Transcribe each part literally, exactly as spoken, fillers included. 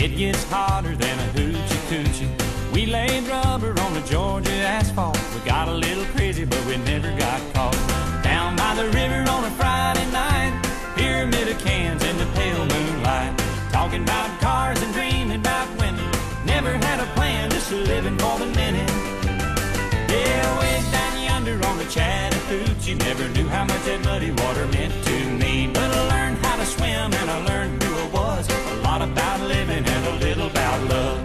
It gets hotter than a hoochie coochie. We laid rubber on the Georgia asphalt. We got a little crazy, but we never got caught. Down by the river on a Friday night, pyramid of cans in the pale moonlight, talking about cars and dreaming about women. Never had a plan, just living for the minute. Yeah, way down yonder on the Chattahoochee, never knew how much that muddy water meant to me. But I learned how to swim and I learned who I was. A lot about living and a little about love.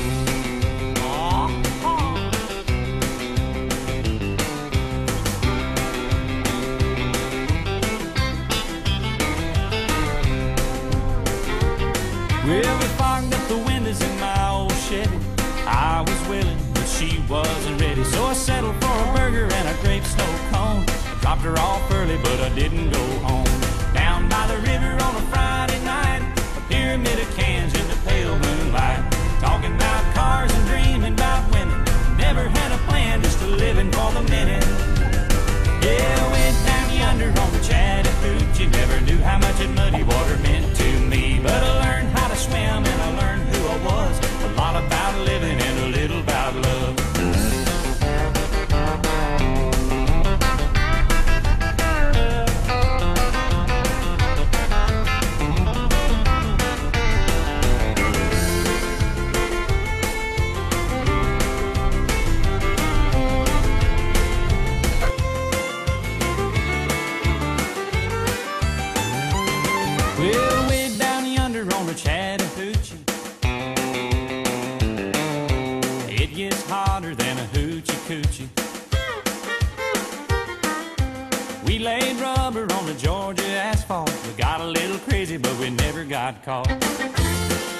Well, we fogged up the windows in my old Chevy. I was willing, but she wasn't ready. So I settled for a burger and a grape snow cone. I dropped her off early, but I didn't go home. Down by the river on a Friday night, a pyramid of cans in the pale moonlight, talking about cars and dreaming about women. Never had a plan, just a living for the minute. Yeah, went down yonder on the Chattahoochee, never knew how much that muddy water meant to me. But I learned how to swim and I learned who I was. A lot about living and a little about love. Well, way down yonder on the Chattahoochee, it gets hotter than a hoochie coochie. We laid rubber on the Georgia asphalt. We got a little crazy, but we never got caught.